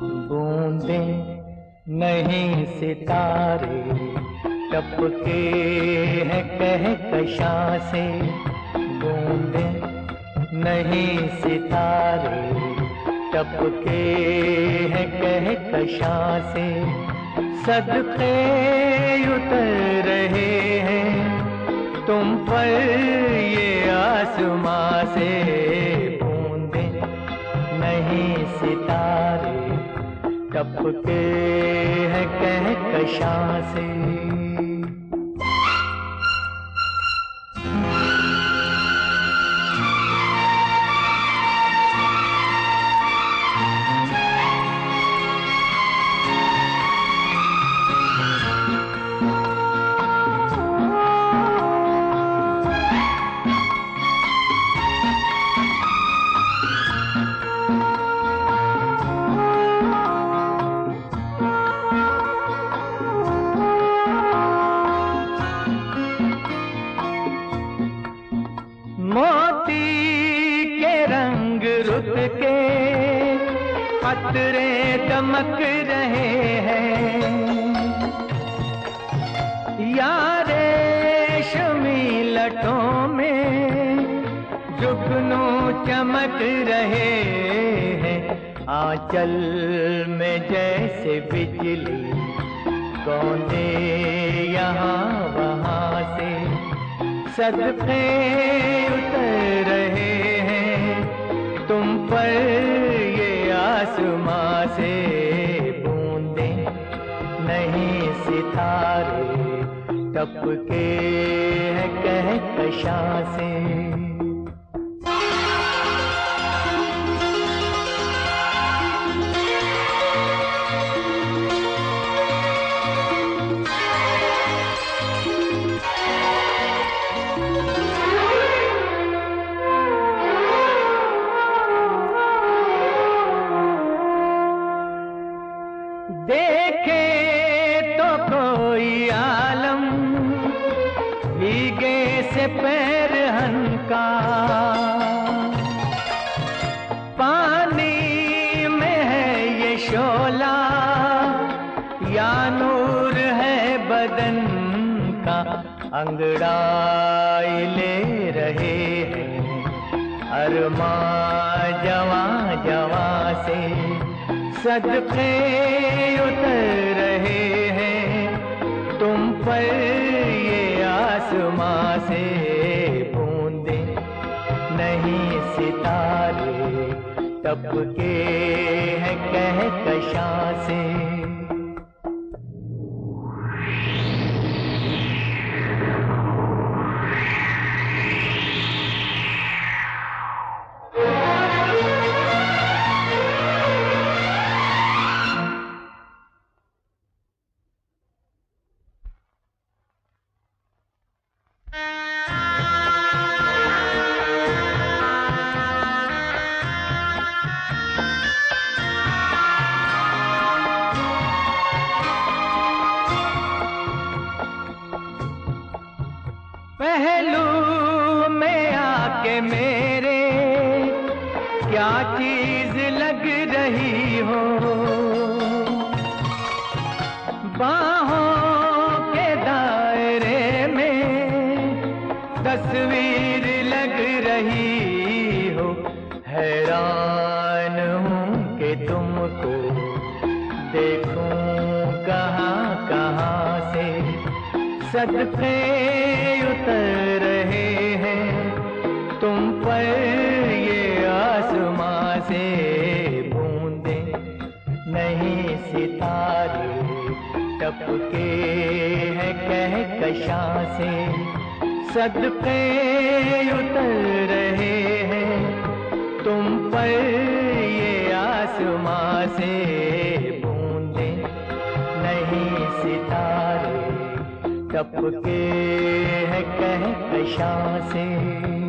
बूंदे नहीं सितारे टपके हैं कहकशां से। बूंदे नहीं सितारे टपके हैं कहकशां से। सदके उतर रहे हैं तुम पर ये आसमां से। बूंदे नहीं सितारे टपके हैं कहकशां से। मोती के रंग रुत के कतरे दमक रहे हैं। यारे रेशमी लटों में जुगनू चमक रहे हैं। आंचल में जैसे बिजली कौंधे यहाँ वहाँ से। सदके उतर रहे हैं तुम पर ये आसमां से। बूंदे नहीं सितारे टपके हैं कहकशां से। देखे तो कोई आलम भीगे से पैर हनका। पानी में है ये शोला या नूर है बदन का। अंगड़ाई ले रहे हैं अरमां जवां जवां से। सदके उतर रहे हैं तुम पर ये आसमां से। बूंदे नहीं सितारे टपके हैं कहकशां से। पहलू में आके मेरे क्या चीज लग रही हो। बाहों के दायरे में तस्वीर लग रही हो। हैरान हूँ कि तुमको देखूं कहाँ कहाँ से। सदके उतर रहे हैं तुम पर ये आसमां से। बूंदे नहीं सितारे टपके हैं कहकशां से। सदके उतर रहे हैं तुम पर ये आसमां से। बूंदे नहीं सितारे टपके हैं कहकशां से।